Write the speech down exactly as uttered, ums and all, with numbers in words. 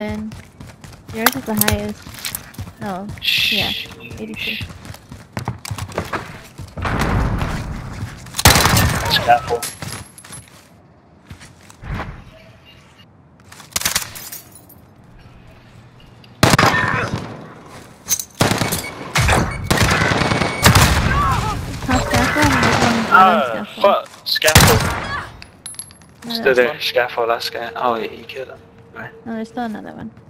Yours is the highest. No. Yeah. eighty-two. Scaffold. Top scaffold and there's one Ah, bottom scaffold. fuck. Scaffold. No, Still there's there. one. Scaffold, that's guy. Oh, yeah, you killed him. Right. No, there's still another one.